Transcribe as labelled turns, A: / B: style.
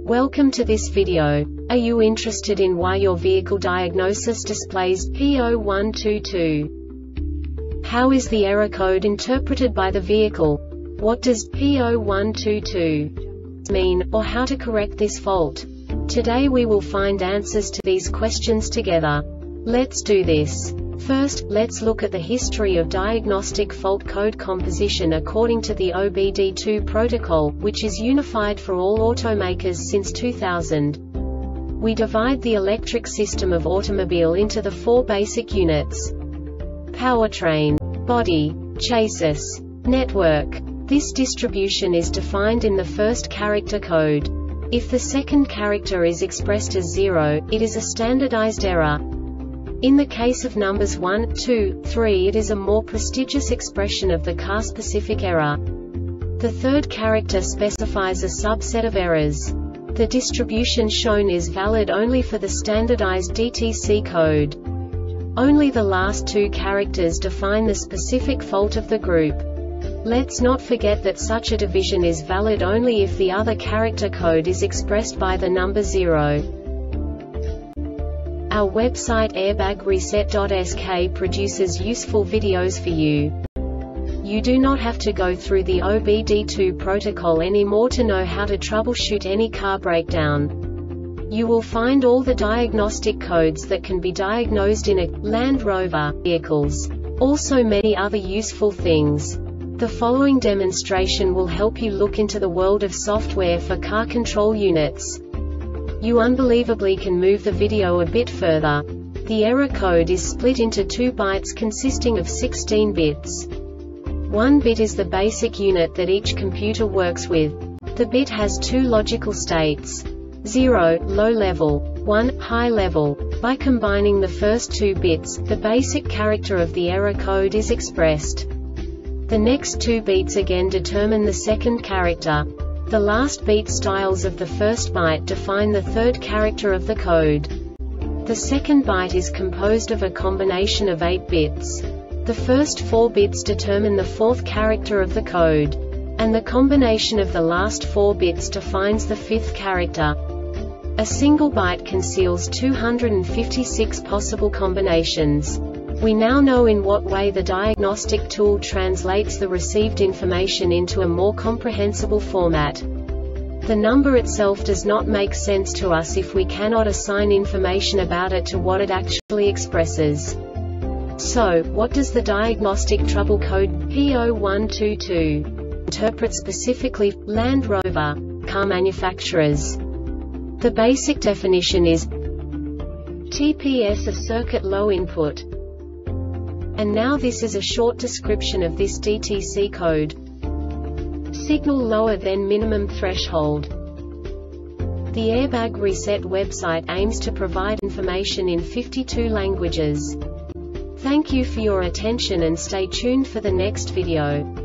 A: Welcome to this video. Are you interested in why your vehicle diagnosis displays P0122? How is the error code interpreted by the vehicle? What does P0122 mean, or how to correct this fault? Today we will find answers to these questions together. Let's do this. First, let's look at the history of diagnostic fault code composition according to the OBD2 protocol, which is unified for all automakers since 2000. We divide the electric system of automobile into the four basic units: powertrain, body, chassis, network. This distribution is defined in the first character code. If the second character is expressed as 0, it is a standardized error. In the case of numbers 1, 2, 3, it is a more prestigious expression of the car-specific error. The third character specifies a subset of errors. The distribution shown is valid only for the standardized DTC code. Only the last two characters define the specific fault of the group. Let's not forget that such a division is valid only if the other character code is expressed by the number 0. Our website airbagreset.sk produces useful videos for you. You do not have to go through the OBD2 protocol anymore to know how to troubleshoot any car breakdown. You will find all the diagnostic codes that can be diagnosed in a Land Rover vehicles. Also many other useful things. The following demonstration will help you look into the world of software for car control units. You unbelievably can move the video a bit further. The error code is split into 2 bytes consisting of 16 bits. 1 bit is the basic unit that each computer works with. The bit has 2 logical states: 0, low level, 1, high level. By combining the first 2 bits, the basic character of the error code is expressed. The next 2 beats again determine the second character. The last beat styles of the first byte define the third character of the code. The second byte is composed of a combination of 8 bits. The first 4 bits determine the fourth character of the code. And the combination of the last 4 bits defines the fifth character. A single byte conceals 256 possible combinations. We now know in what way the diagnostic tool translates the received information into a more comprehensible format. The number itself does not make sense to us if we cannot assign information about it to what it actually expresses. So, what does the diagnostic trouble code P0122 interpret specifically for Land Rover car manufacturers? The basic definition is TPS, a circuit low input. And now this is a short description of this DTC code. Signal lower than minimum threshold. The Airbag Reset website aims to provide information in 52 languages. Thank you for your attention and stay tuned for the next video.